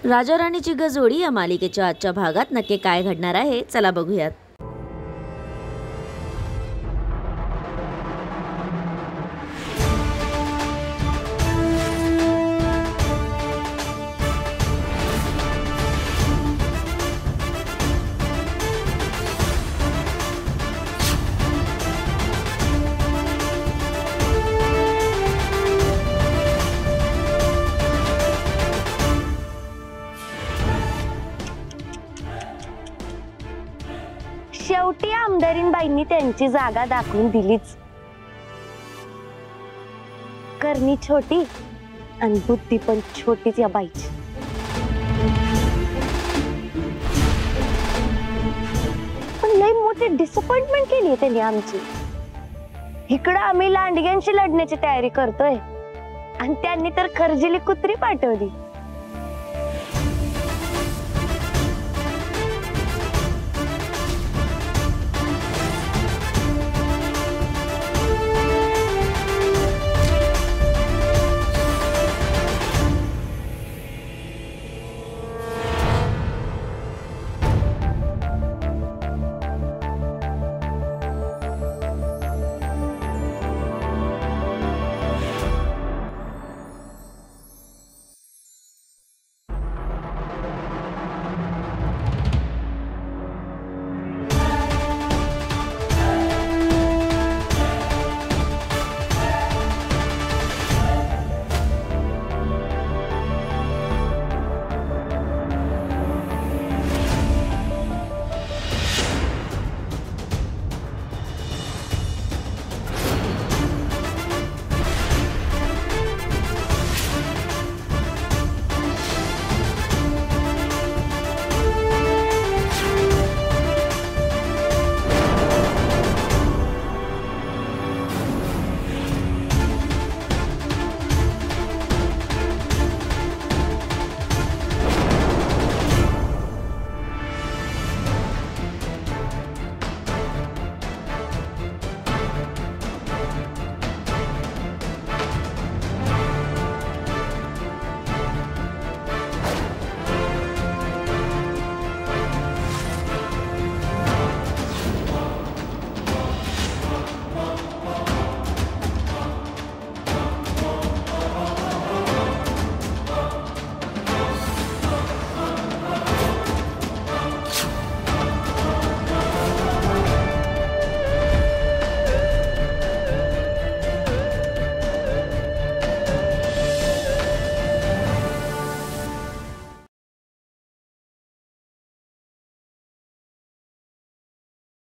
राजा राणीची गजोडी या मालिकेच्या आजच्या भागात नक्की काय घडणार आहे, चला बघूयात। शेवटी आमदारीनबाईंनी त्यांची जागा दाखवून दिलीच। करणी छोटी आणि बुद्धी पण छोटीच या बाईची। पण लई मोठी डिसअपॉइंटमेंट केली त्यांनी आमची। इकडं आम्ही लांडग्यांशी लढण्याची तयारी करतोय आणि त्यांनी तर खरजिली कुत्री पाठवली।